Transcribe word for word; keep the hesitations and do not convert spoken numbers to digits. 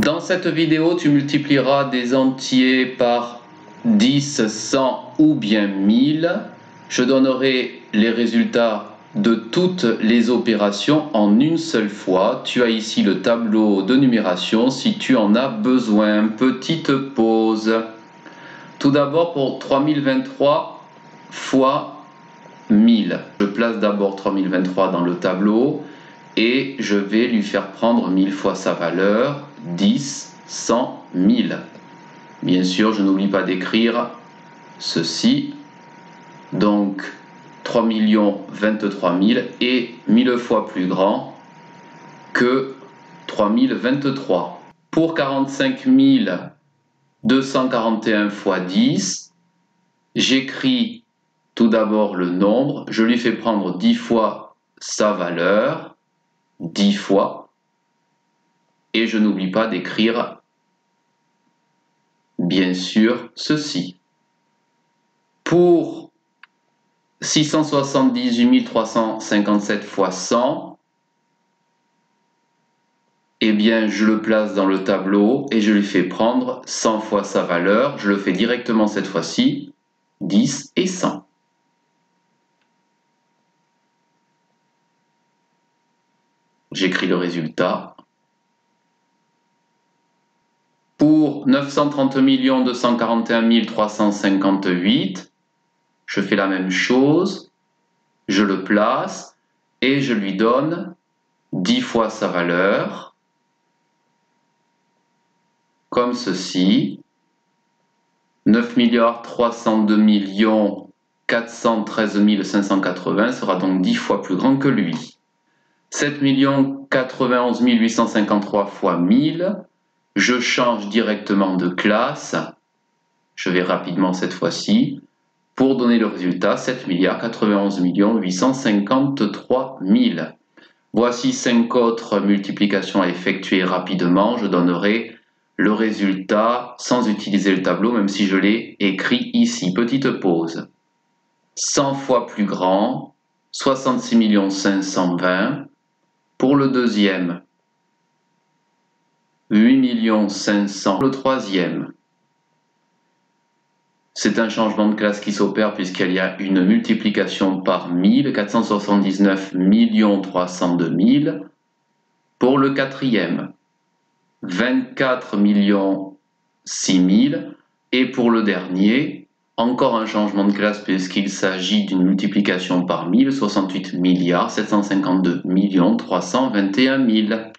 Dans cette vidéo, tu multiplieras des entiers par dix, cent ou bien mille. Je donnerai les résultats de toutes les opérations en une seule fois. Tu as ici le tableau de numération si tu en as besoin. Petite pause. Tout d'abord pour trois mille vingt-trois fois mille. Je place d'abord trois mille vingt-trois dans le tableau et je vais lui faire prendre mille fois sa valeur, dix, cent, mille. Bien sûr, je n'oublie pas d'écrire ceci. Donc, trois millions vingt-trois mille est mille fois plus grand que trois mille vingt-trois. Pour quarante-cinq mille deux cent quarante et un fois dix, j'écris tout d'abord le nombre, je lui fais prendre dix fois sa valeur, dix fois, et je n'oublie pas d'écrire, bien sûr, ceci. Pour six cent soixante-dix-huit mille trois cent cinquante-sept fois cent, eh bien, je le place dans le tableau et je lui fais prendre cent fois sa valeur. Je le fais directement cette fois-ci, dix et cent. J'écris le résultat. Pour neuf cent trente millions deux cent quarante et un mille trois cent cinquante-huit, je fais la même chose, je le place et je lui donne dix fois sa valeur, comme ceci. neuf milliards trois cent deux millions quatre cent treize mille cinq cent quatre-vingts sera donc dix fois plus grand que lui. sept millions quatre-vingt-onze mille huit cent cinquante-trois fois mille, je change directement de classe, je vais rapidement cette fois-ci, pour donner le résultat sept milliards quatre-vingt-onze millions huit cent cinquante-trois mille. Voici cinq autres multiplications à effectuer rapidement, je donnerai le résultat sans utiliser le tableau, même si je l'ai écrit ici. Petite pause. cent fois plus grand, soixante-six millions cinq cent vingt. Pour le deuxième, huit millions cinq cents. Le troisième, c'est un changement de classe qui s'opère puisqu'il y a une multiplication par mille, quatre cent soixante-dix-neuf millions trois cent deux mille. Pour le quatrième, vingt-quatre millions six mille. Et pour le dernier, encore un changement de classe puisqu'il s'agit d'une multiplication par mille, soixante-huit milliards sept cent cinquante-deux millions trois cent vingt et un mille.